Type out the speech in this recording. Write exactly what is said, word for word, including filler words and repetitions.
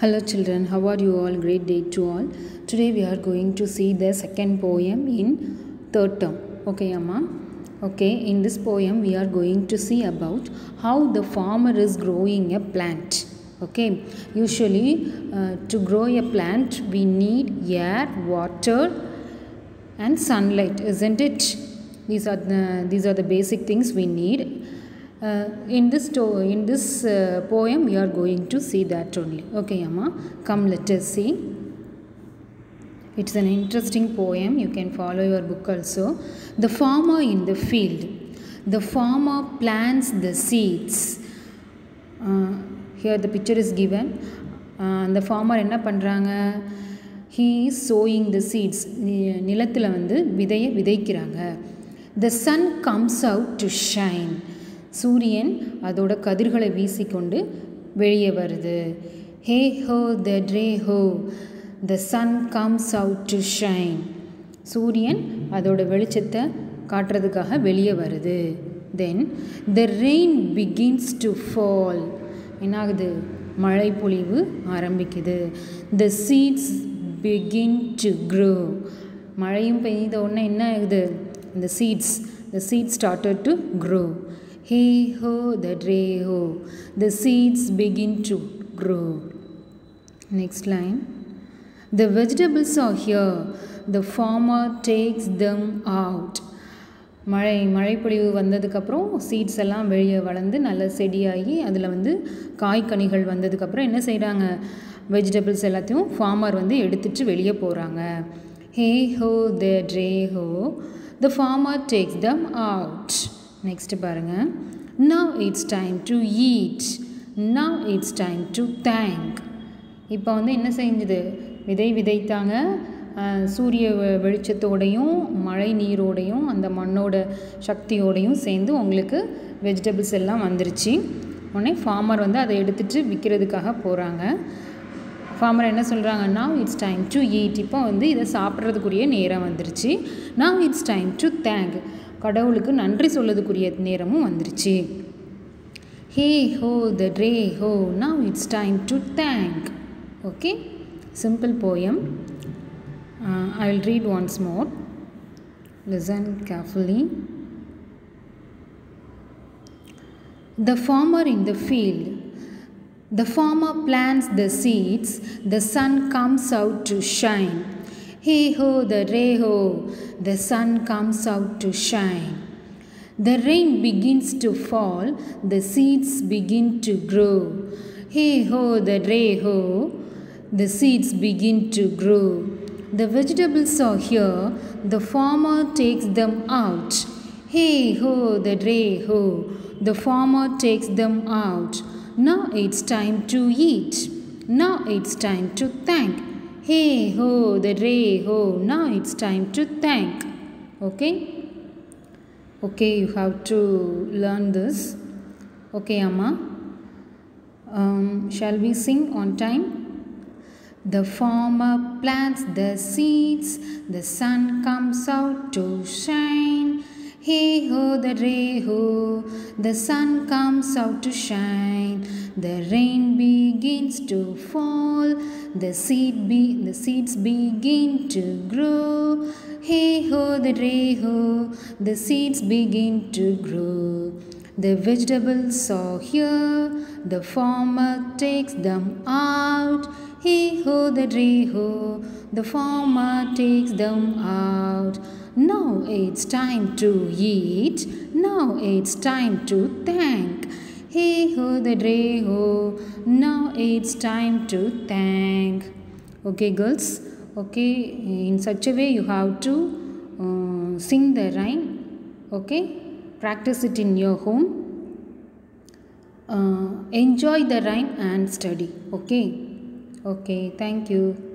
Hello children, how are you all? Great day to all. Today we are going to see the second poem in third term. Okay, Amma? Okay, in this poem we are going to see about how the farmer is growing a plant. Okay, usually uh, to grow a plant we need air, water and sunlight, isn't it? These are the, these are the basic things we need. Uh, in this in this uh, poem we are going to see that only. Okay, Amma, come let us see. It's an interesting poem. You can follow your book also. The farmer in the field. The farmer plants the seeds. Uh, here the picture is given. Uh, the farmer enna பண்றாங்க? He is sowing the seeds. நிலத்துல வந்து விதையை விதைக்கிறாங்க. The sun comes out to shine. சூரியன் அதோட கதிர்களை வீசிக்கொண்டு வெளியே வருது. ஹே ho the derry ho, the sun comes out to shine. சூரியன் அதோட வெளிச்சத்தை காட்டுறதுக்காக வெளியே வருது. Then the rain begins to fall. என்னாகுது? மழை பொழிவு ஆரம்பிக்குது. The seeds begin to grow. மழையும் பெய்த உடனே என்ன ஆகுது? இந்த seeds the seeds started to grow. Hey ho, the dray ho, the seeds begin to grow. Next line. The vegetables are here, the farmer takes them out. மழை மழைப்பொழிவு வந்ததுக்கப்புறம் seeds எல்லாம் வெளியே வளர்ந்து நல்ல செடியாகி அதில் வந்து காய்கனிகள் வந்ததுக்கப்புறம் என்ன செய்கிறாங்க? வெஜிடபிள்ஸ் எல்லாத்தையும் ஃபார்மர் வந்து எடுத்துட்டு வெளியே போகிறாங்க. ஹே ho the derry ho, the farmer takes them out. Next பாருங்க. Now it's time to eat. Now it's time to thank. இப்போ வந்து என்ன செஞ்சது? விதை விதைத்தாங்க. சூரிய வெளிச்சத்தோடையும் மழை நீரோடையும் அந்த மண்ணோட சக்தியோடையும் சேர்ந்து உங்களுக்கு வெஜிடபிள்ஸ் எல்லாம் வந்துருச்சு. உடனே ஃபார்மர் வந்து அதை எடுத்துகிட்டு விற்கிறதுக்காக போகிறாங்க. ஃபார்மர் என்ன சொல்கிறாங்க? Now it's time to eat. இப்போ வந்து இதை சாப்பிட்றதுக்குரிய நேரம் வந்துருச்சு. Now it's time to thank. கடவுளுக்கு நன்றி சொல்லதுக்குரிய நேரமும் வந்துருச்சு. Hey ho the derry ho, now it's time to thank. Okay, simple poem. I will read once more. Listen carefully. The farmer in the field. The farmer plants the seeds, the sun comes out to shine. Hey ho, the ray ho, the sun comes out to shine. The rain begins to fall, the seeds begin to grow. Hey ho, the ray ho, the seeds begin to grow. The vegetables are here, the farmer takes them out. Hey ho, the ray ho, the farmer takes them out. Now it's time to eat. Now it's time to thank. Hey ho, the ray ho, now it's time to thank. Okay? Okay, you have to learn this. Okay, Amma? Um, shall we sing on time? The farmer plants the seeds, the sun comes out to shine. Hey ho, the ray ho, the sun comes out to shine. The rain begins to fall, the seed be the seeds begin to grow. Hey ho, the ray ho, the seeds begin to grow. The vegetables are here, the farmer takes them out. Hey ho, the ray ho, the farmer takes them out. Now it's time to eat. Now it's time to thank. Hey ho, the ray ho, now it's time to thank. Okay, girls. Okay, in such a way you have to uh, sing the rhyme. Okay, practice it in your home. Uh, enjoy the rhyme and study. Okay. Okay, thank you.